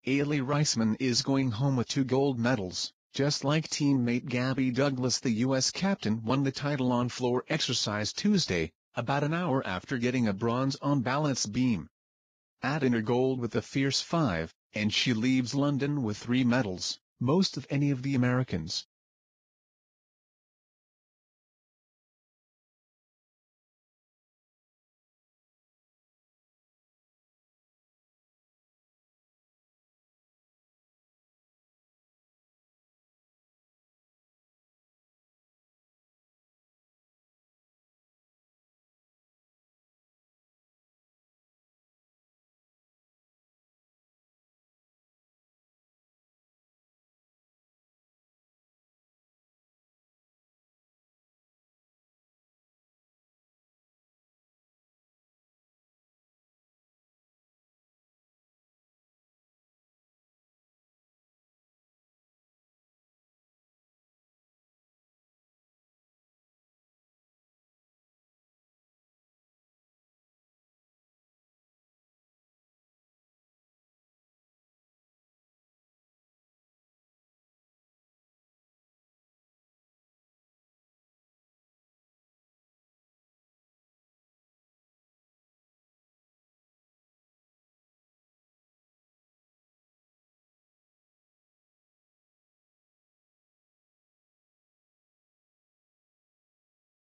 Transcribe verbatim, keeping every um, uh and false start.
Aly Raisman is going home with two gold medals, just like teammate Gabby Douglas. The U S captain won the title on floor exercise Tuesday, about an hour after getting a bronze on balance beam. Adding her gold with a fierce five, and she leaves London with three medals, most of any of the Americans.